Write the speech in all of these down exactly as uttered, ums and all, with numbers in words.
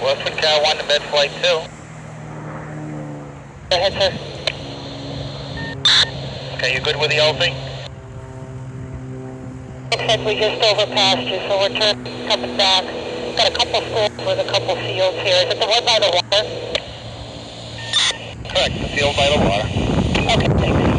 Westwood Tower one to mid flight two. Go ahead, sir. Okay, you good with the L Z? Looks like we just overpassed you, so we're turning, coming back. Got a couple schools with a couple fields here. Is it the one by the water? Correct, the field by the water. Okay, thanks.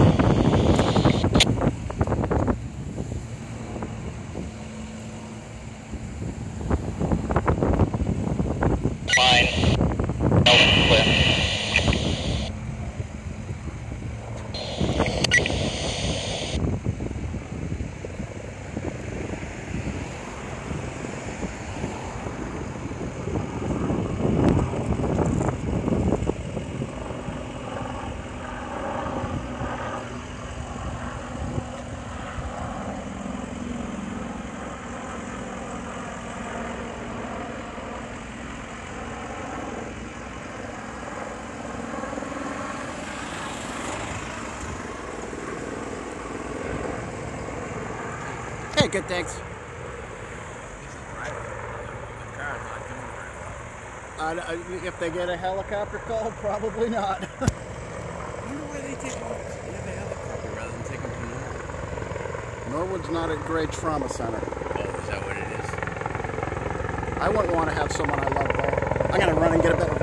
Fine. No, clear. Hey, good, thanks. Uh, if they get a helicopter call, probably not. I wonder why they take off. They have a helicopter rather than take them to Norwood. Norwood's not a great trauma center. Oh, is that what it is? I wouldn't want to have someone I love go. I'm going to run and get a better